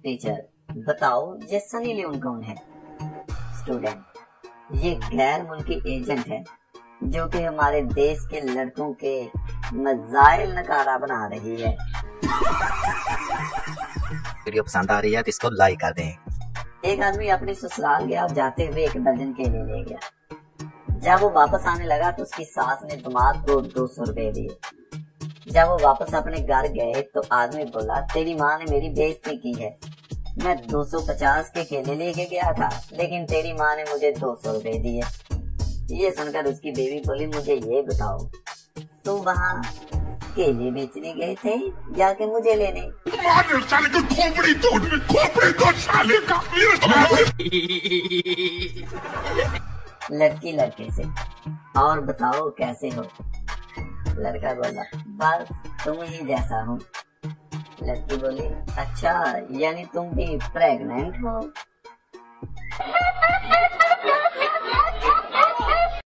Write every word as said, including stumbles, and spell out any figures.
Teacher, बताओ ये Sunny Leone कौन है? स्टूडेंट, ये गैर मुल्की एजेंट है जो कि हमारे देश के लड़कों के मजाइल नकारा बना रही है। वीडियो पसंद आ रही है तो इसको लाइक कर दें। एक आदमी अपने ससुराल गया और जाते हुए एक दर्जन केले ले गया। जब वो वापस आने लगा तो उसकी सास ने दामाद को दो सौ रुपए दिए। जब वो वापस अपने घर गए तो आदमी बोला, तेरी माँ ने मेरी बेइज्जती की है। मैं दो सौ पचास के केले लेके गया था लेकिन तेरी माँ ने मुझे दो सौ रुपए दिए। ये सुनकर उसकी बेबी बोली, मुझे ये बताओ, तुम वहाँ केले बेचने गए थे या कि मुझे लेने? साले को खोपड़ी तोड़, खोपड़ी तोड़ साले का। लड़की लड़के से, और बताओ कैसे हो? लड़का बोला, बस तुम ही जैसा हूँ। लड़की बोली, अच्छा यानी तुम भी प्रेग्नेंट हो?